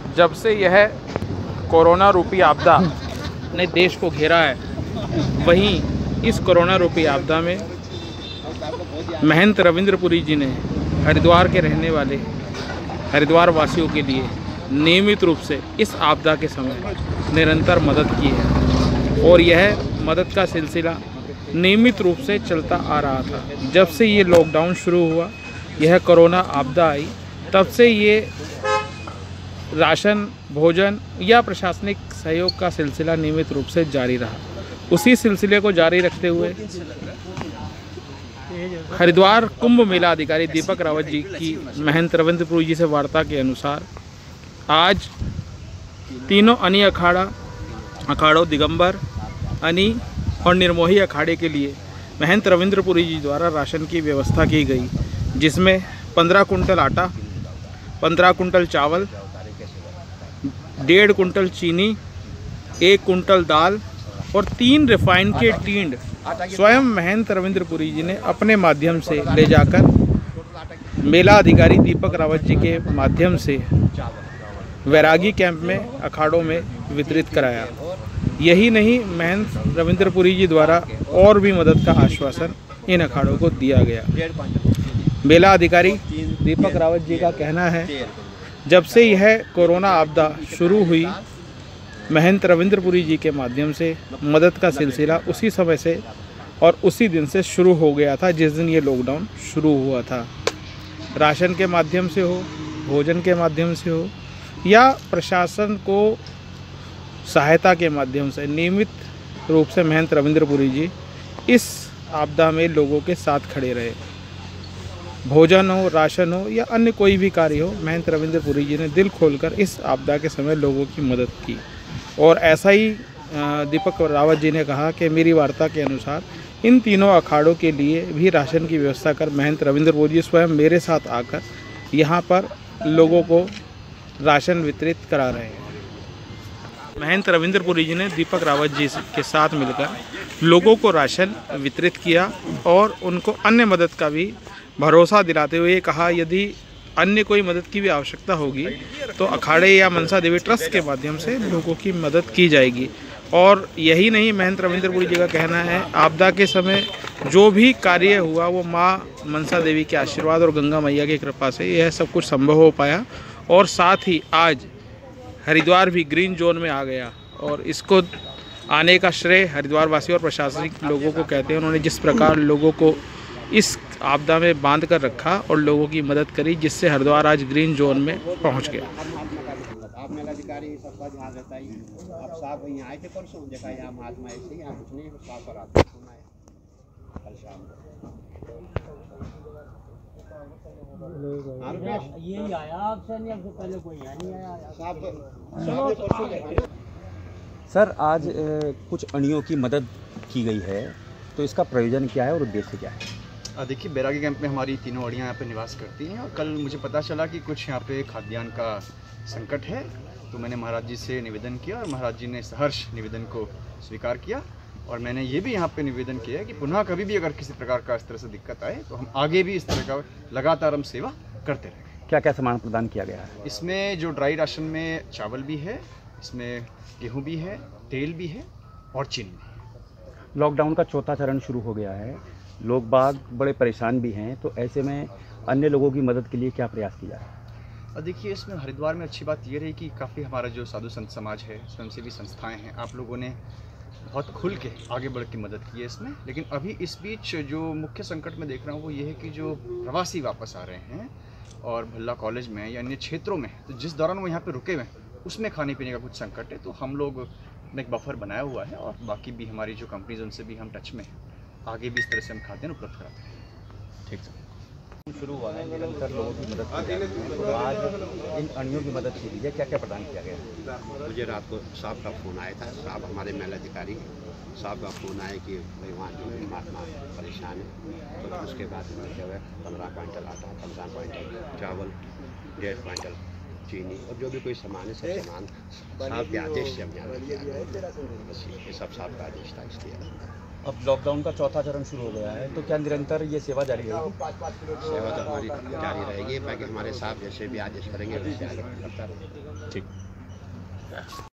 जब से यह कोरोना रूपी आपदा ने देश को घेरा है, वहीं इस कोरोना रूपी आपदा में महंत रविंद्रपुरी जी ने हरिद्वार के रहने वाले हरिद्वार वासियों के लिए नियमित रूप से इस आपदा के समय निरंतर मदद की है और यह मदद का सिलसिला नियमित रूप से चलता आ रहा था। जब से ये लॉकडाउन शुरू हुआ, यह कोरोना आपदा आई, तब से ये राशन, भोजन या प्रशासनिक सहयोग का सिलसिला नियमित रूप से जारी रहा। उसी सिलसिले को जारी रखते हुए हरिद्वार कुंभ मेला अधिकारी दीपक रावत जी की महंत रविंद्रपुरी जी से वार्ता के अनुसार आज तीनों अनी अखाड़ों दिगंबर, अनी और निर्मोही अखाड़े के लिए महंत रविंद्रपुरी जी द्वारा राशन की व्यवस्था की गई, जिसमें 15 कुंटल आटा, 15 कुंटल चावल, 1.5 कुंटल चीनी, 1 कुंटल दाल और 3 रिफाइंड के टींड स्वयं महंत रविंद्रपुरी जी ने अपने माध्यम से ले जाकर मेला अधिकारी दीपक रावत जी के माध्यम से वैरागी कैंप में, अखाड़ों में वितरित कराया। यही नहीं, महंत रविंद्रपुरी जी द्वारा और भी मदद का आश्वासन इन अखाड़ों को दिया गया। मेला अधिकारी दीपक रावत जी का कहना है, जब से यह कोरोना आपदा शुरू हुई, महंत रविंद्रपुरी जी के माध्यम से मदद का सिलसिला उसी समय से और उसी दिन से शुरू हो गया था जिस दिन ये लॉकडाउन शुरू हुआ था। राशन के माध्यम से हो, भोजन के माध्यम से हो या प्रशासन को सहायता के माध्यम से नियमित रूप से महंत रविंद्रपुरी जी इस आपदा में लोगों के साथ खड़े रहे। भोजन हो, राशन हो या अन्य कोई भी कार्य हो, महंत रविंद्रपुरी जी ने दिल खोलकर इस आपदा के समय लोगों की मदद की। और ऐसा ही दीपक रावत जी ने कहा कि मेरी वार्ता के अनुसार इन तीनों अखाड़ों के लिए भी राशन की व्यवस्था कर महंत रविंद्रपुरी जी स्वयं मेरे साथ आकर यहाँ पर लोगों को राशन वितरित करा रहे हैं। महंत रविंद्रपुरी जी ने दीपक रावत जी के साथ मिलकर लोगों को राशन वितरित किया और उनको अन्य मदद का भी भरोसा दिलाते हुए कहा, यदि अन्य कोई मदद की भी आवश्यकता होगी तो अखाड़े या मनसा देवी ट्रस्ट के माध्यम से लोगों की मदद की जाएगी। और यही नहीं, महंत रविंद्रपुरी जी का कहना है, आपदा के समय जो भी कार्य हुआ वो माँ मनसा देवी के आशीर्वाद और गंगा मैया की कृपा से यह सब कुछ संभव हो पाया। और साथ ही आज हरिद्वार भी ग्रीन जोन में आ गया और इसको आने का श्रेय हरिद्वार वासी और प्रशासनिक लोगों को कहते हैं। उन्होंने जिस प्रकार लोगों को इस आपदा में बांध कर रखा और लोगों की मदद करी, जिससे हरिद्वार आज ग्रीन जोन में पहुंच गया। आप मेला अधिकारी सबका ध्यान रहता है। आप साहब यहाँ आए थे परसों, देखा यहाँ महात्मा ऐसे ही, यहाँ कुछ नहीं, साफ और आप कल शाम ये आया आपसे, नहीं आपसे पहले कोई नहीं आया सर। आज कुछ अणियों की मदद की गई है, तो इसका प्रयोजन क्या है और उद्देश्य क्या है? देखिए, बैरागी कैंप में हमारी तीनों अड़ियाँ यहाँ पे निवास करती हैं और कल मुझे पता चला कि कुछ यहाँ पे खाद्यान्न का संकट है, तो मैंने महाराज जी से निवेदन किया और महाराज जी ने सहर्ष निवेदन को स्वीकार किया। और मैंने ये भी यहाँ पे निवेदन किया कि पुनः कभी भी अगर किसी प्रकार का इस तरह से दिक्कत आए तो हम आगे भी इस तरह का लगातार हम सेवा करते रहेंगे। क्या क्या सामान प्रदान किया गया है? इसमें जो ड्राई राशन में चावल भी है, इसमें गेहूँ भी है, तेल भी है और चीनी भी है। लॉकडाउन का चौथा चरण शुरू हो गया है, लोग बाग बड़े परेशान भी हैं, तो ऐसे में अन्य लोगों की मदद के लिए क्या प्रयास किया है? और देखिए, इसमें हरिद्वार में अच्छी बात ये रही कि काफ़ी हमारा जो साधु संत समाज है, स्वयंसेवी संस्थाएं हैं, आप लोगों ने बहुत खुल के आगे बढ़ के मदद की है इसमें। लेकिन अभी इस बीच जो मुख्य संकट में देख रहा हूँ वो ये है कि जो प्रवासी वापस आ रहे हैं और भल्ला कॉलेज में या अन्य क्षेत्रों में, तो जिस दौरान वो यहाँ पे रुके हुए हैं उसमें खाने पीने का कुछ संकट है, तो हम लोग ने एक बफर बनाया हुआ है और बाकी भी हमारी जो कंपनीज उनसे भी हम टच में हैं, आगे भी इस तरह से हम खाद्यान्न उपलब्ध कराते हैं। ठीक सर। शुरू हुआ है, निरंतर लोगों की मदद की जा रही है, तो आज इन अणियों की मदद के लिए क्या क्या प्रदान किया गया? मुझे रात को साहब का फ़ोन आया था, साहब हमारे मेला अधिकारी, साहब का फ़ोन आया कि भगवान जो है महात्मा परेशान है। तो उसके बाद जो है 15 क्विंटल आटा, 15 क्विंटल चावल, 1.5 क्विंटल चीनी और जो भी कोई सामान है सब सामान साहब के आदेश से हम यहाँ किया। बस ये सब साहब का आदेश था, इसलिए अब लॉकडाउन का चौथा चरण शुरू हो गया है, तो क्या निरंतर ये सेवा जारी रहेगी? सेवा तो हमारी जारी रहेगी, बाकी हमारे साहब जैसे भी आदेश करेंगे वैसे आगे करता रहेंगे। ठीक।